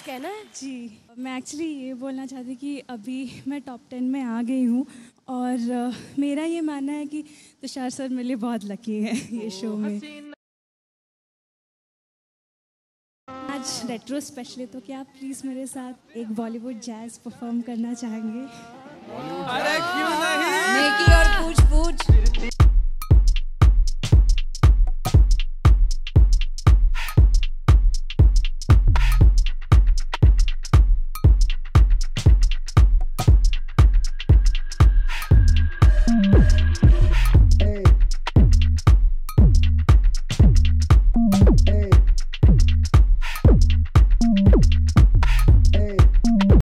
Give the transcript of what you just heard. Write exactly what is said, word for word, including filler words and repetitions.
कहना है? जी, मैं एक्चुअली ये बोलना चाहती कि अभी मैं टॉप टेन में आ गई हूँ और uh, मेरा ये मानना है कि तुषार सर मेरे लिए बहुत लकी है ये शो में। आज रेट्रो स्पेशल है, तो क्या आप प्लीज़ मेरे साथ एक बॉलीवुड जैज परफॉर्म करना चाहेंगे? अरे क्यों नहीं? नेकी और पूछ पूछ